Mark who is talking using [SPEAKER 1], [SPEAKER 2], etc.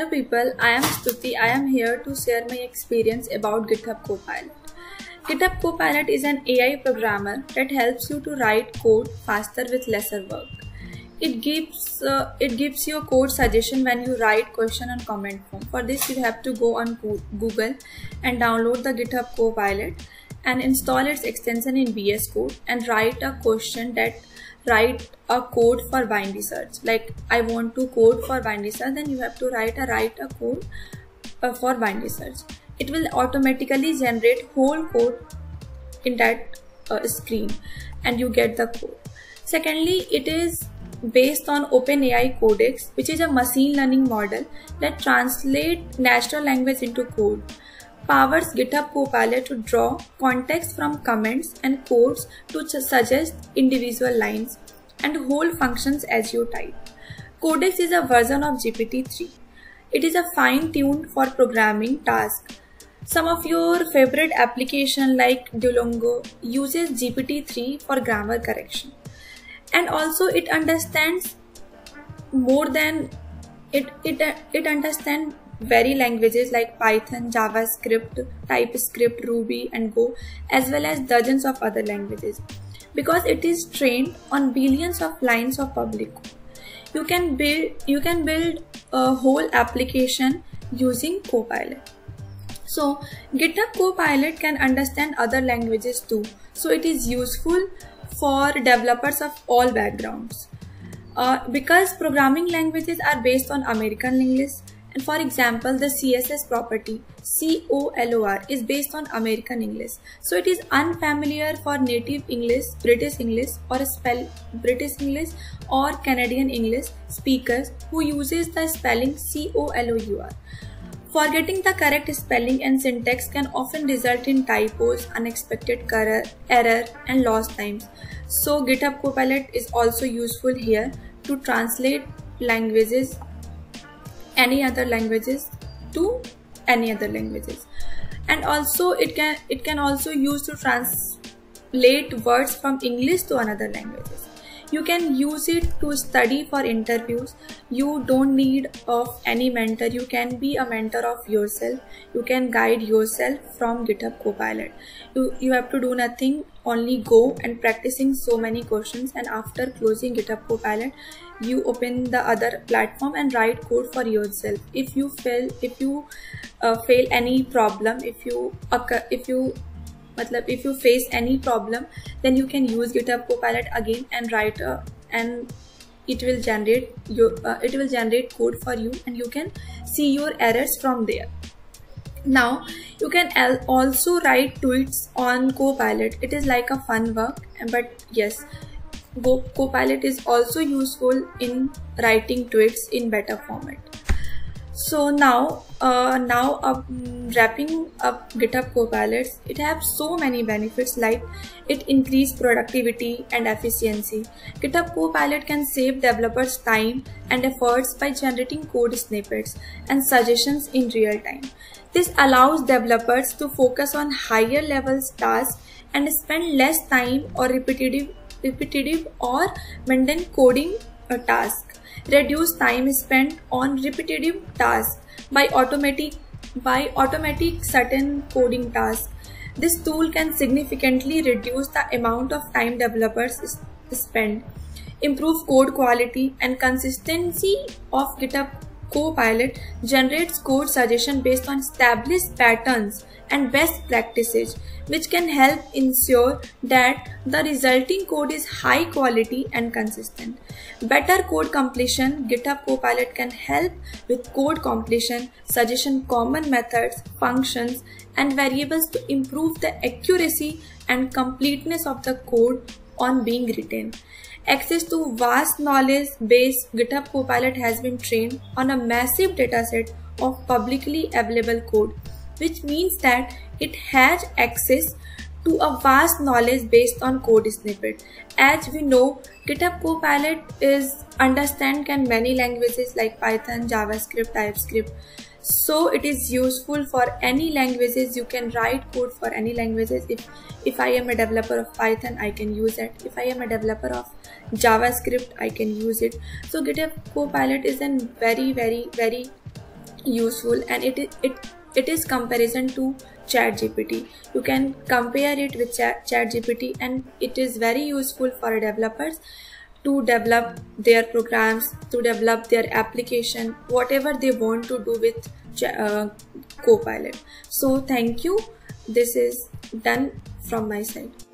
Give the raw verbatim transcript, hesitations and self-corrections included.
[SPEAKER 1] Hello people, I am Stuti. I am here to share my experience about GitHub Copilot. GitHub Copilot is an A I programmer that helps you to write code faster with lesser work. It gives uh, it gives you a code suggestion when you write question and comment form. For this, you have to go on Google and download the GitHub Copilot and install its extension in V S Code and write a question that write a code for binary search. Like I want to code for binary search, then you have to write a write a code uh, for binary search. It will automatically generate whole code in that uh, screen and you get the code. Secondly, it is based on OpenAI Codex, which is a machine learning model that translates natural language into code. Powers GitHub Copilot to draw context from comments and codes to suggest individual lines and whole functions as you type. Codex is a version of G P T three. It is a fine-tuned for programming tasks. Some of your favorite applications like Duolingo uses G P T three for grammar correction. And also it understands more than it it it understands very languages like Python, JavaScript, TypeScript, Ruby and Go, as well as dozens of other languages, because it is trained on billions of lines of public code. You can build you can build a whole application using Copilot. So GitHub Copilot can understand other languages too, so it is useful for developers of all backgrounds. Uh, because programming languages are based on American English, and for example, the C S S property C O L O R is based on American English, so it is unfamiliar for native English, British English, or spell British English or Canadian English speakers who uses the spelling C O L O U R. Forgetting the correct spelling and syntax can often result in typos, unexpected error, and lost times. So GitHub Copilot is also useful here to translate languages, any other languages to any other languages. And also it can it can also use to translate words from English to another languages. You can use it to study for interviews. You don't need of any mentor. You can be a mentor of yourself. You can guide yourself from GitHub Copilot. You, you have to do nothing, only go and practicing so many questions, and after closing GitHub Copilot, you open the other platform and write code for yourself. If you fail, if you uh, fail any problem, if you if you if you face any problem, then you can use GitHub Copilot again and write a, and it will generate your uh, it will generate code for you, and you can see your errors from there. Now you can also write tweets on Copilot. It is like a fun work, but yes, Copilot is also useful in writing tweets in better format. So now, uh, now uh, wrapping up GitHub Copilot, it has so many benefits, like it increases productivity and efficiency. GitHub Copilot can save developers time and efforts by generating code snippets and suggestions in real time. This allows developers to focus on higher levels tasks and spend less time or repetitive, repetitive or mundane coding uh, tasks. Reduce time spent on repetitive tasks by automatic by automatic certain coding tasks. This tool can significantly reduce the amount of time developers spend, improve code quality and consistency of GitHub Copilot generates code suggestion based on established patterns and best practices, which can help ensure that the resulting code is high quality and consistent. Better code completion. GitHub Copilot can help with code completion, suggestion common methods, functions, and variables to improve the accuracy and completeness of the code on being written. Access to vast knowledge base. GitHub Copilot has been trained on a massive dataset of publicly available code, which means that it has access to a vast knowledge based on code snippet. As we know, GitHub Copilot is understand can many languages like Python, JavaScript, TypeScript. So it is useful for any languages. You can write code for any languages. If if I am a developer of Python, I can use it. If I am a developer of JavaScript, I can use it. So GitHub Copilot is a very very very useful, and it it it is comparison to ChatGPT. You can compare it with Chat ChatGPT, and it is very useful for developers to develop their programs, to develop their application, whatever they want to do with uh, Copilot. So thank you. This is done from my side.